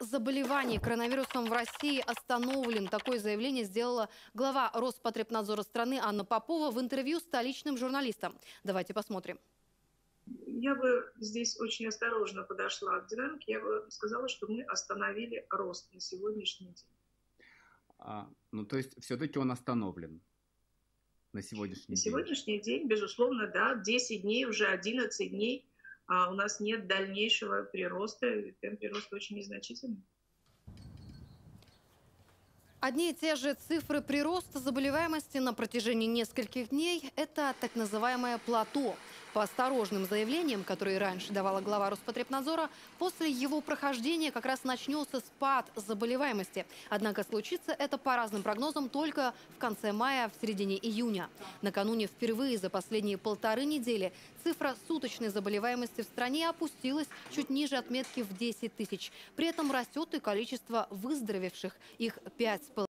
заболеваний коронавирусом в России остановлен. Такое заявление сделала глава Роспотребнадзора страны Анна Попова в интервью столичным журналистам. Давайте посмотрим. Я бы здесь очень осторожно подошла к динамике. Я бы сказала, что мы остановили рост на сегодняшний день. То есть все-таки он остановлен на На сегодняшний день? сегодняшний день, безусловно, да, 10 дней, уже 11 дней у нас нет дальнейшего прироста. Темп прироста очень незначительный. Одни и те же цифры прироста заболеваемости на протяжении нескольких дней – это так называемое плато. По осторожным заявлениям, которые раньше давала глава Роспотребнадзора, после его прохождения как раз начнется спад заболеваемости. Однако случится это по разным прогнозам только в конце мая, в середине июня. Накануне впервые за последние 1,5 недели цифра суточной заболеваемости в стране опустилась чуть ниже отметки в 10 тысяч. При этом растет и количество выздоровевших – их 5,5